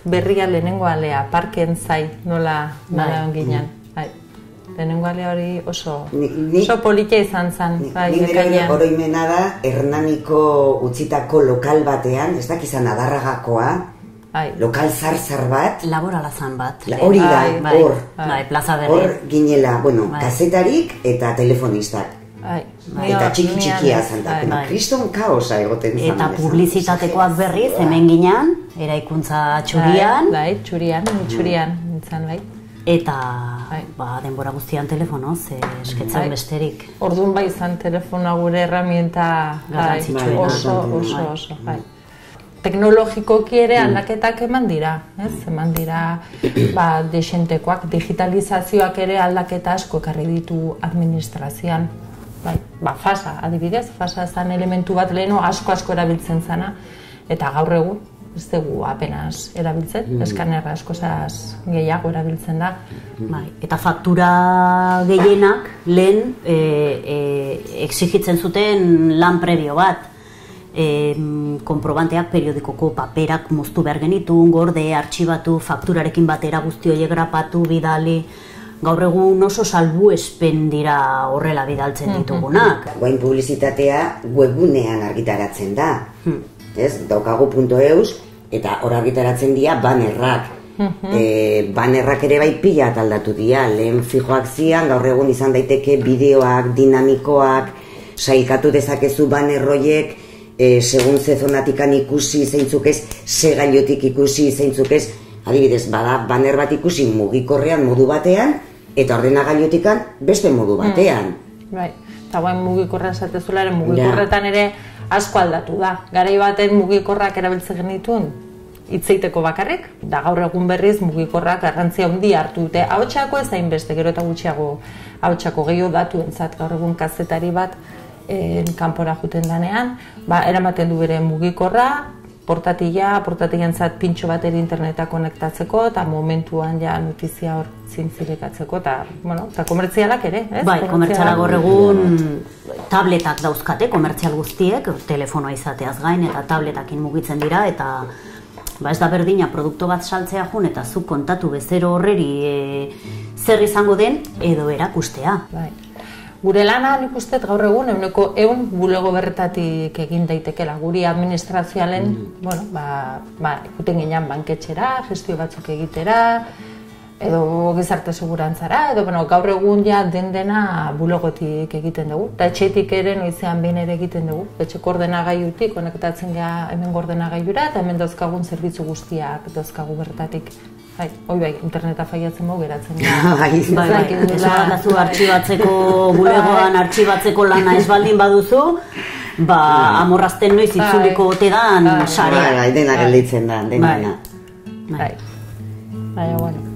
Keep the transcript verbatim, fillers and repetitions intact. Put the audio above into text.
berria lehenengo alea, parken zai, nola nola ginen. Bai. Lehenengo alea hori oso, oso politia izan zen. Ni nire oroimena da, Hernaniko utzitako lokal batean, ez dakizan Adarragakoa, lokal zar-zar bat. Laborala zan bat. Hori da, hor. Hor ginela, bueno, kazetarik eta telefonistak. Eta txiki-txikia zantak. Kriston kaosa egoten zan. Eta publizitatekoak berriz, hemen ginean, eraikuntza txurian. Bai, txurian, txurian, nintzen, bai. Eta denbora guztian telefonoz, esketzen besterik. Orduan bai izan telefona gure herramienta oso, oso, oso. Teknologikoki ere aldaketak eman dira, ez? Eman dira desentekoak, digitalizazioak ere aldaketa asko ekarri ditu administrazioan. Ba, fasa, adibidez, fasa zen elementu bat leheno asko-asko erabiltzen zana, eta gaur egun, ez dugu apenas erabiltzen, eskanerra askozaz gehiago erabiltzen da. Eta faktura gehienak lehen exigitzen zuten lan prebio bat. Konprobanteak periodikoko paperak moztu behar genitun, gorde, artxibatu, fakturarekin batera guzti horiek grapatu, bidali. Gaur egun oso salbuespen dira horrela bidaltzen ditugunak. Guain publizitatea webgunean argitaratzen da. Ez, daukagu punto eus, eta hor argitaratzen dira banerrak. Banerrak ere bai pila aldatu dira, lehen fijoak zian, gaur egun izan daiteke bideoak, dinamikoak, sailkatu dezakezu banerroiek, segun ze zonatikan ikusi zeintzuk ez, ze gailotik ikusi zeintzuk ez, adibidez, bada baner bat ikusi mugikorrean modu batean, eta ordenagailuetikan beste modu batean. Bai, eta guain mugikorrean zatezularen mugikorretan ere asko aldatu da. Garai baten mugikorrak erabiltzen genituen hitzeiteko bakarrik, da gaur egun berriz mugikorrak garrantzia handia hartu dute. Ahotsako ez hainbeste, gero eta gutxiago ahotsako gehiago datuentzat gaur egun kazetari bat kanpora juten danean, eramaten du bere mugikorra, portatila, portatilentzat pintxo bateri interneta konektatzeko, eta momentuan ja notizia hor zintzilekatzeko, eta komertzialak ere, ez? Bai, komertzialak gaur egun tabletak dauzkate, komertzial guztiek, telefonoa izateaz gain, eta tabletakin mugitzen dira, eta ez da berdina produktu bat saltzea jun, eta zuk kontatu bezero horreri zer izango den, edo erakustea. Gure lana nik uste gaur egun eguneko egun bulego berretatik egin daitekela. Guri administrazioaren, bueno, ba, ikuten ginean banketxera, gestio batzuk egitera, edo gizarte segurantzara, edo gaur egun ja den dena bulegotik egiten dugu. Eta etxetik ere noizean behin ere egiten dugu. Etxeko ordenagailutik konektatzen gara hemen ordenagailura, eta hemen dauzkagun zerbitzu guztiak dauzkagu bertatik. Hoi bai, interneta faiatzen bau geratzen da. Bai, bai, ez badazu artxibatzeko bulegoan artxibatzeko lana ez baldin baduzu, ba, amorrazten noiz itzuliko ote dan sarea. Bai, dena gelditzen da, dena. Bai, bai, bueno.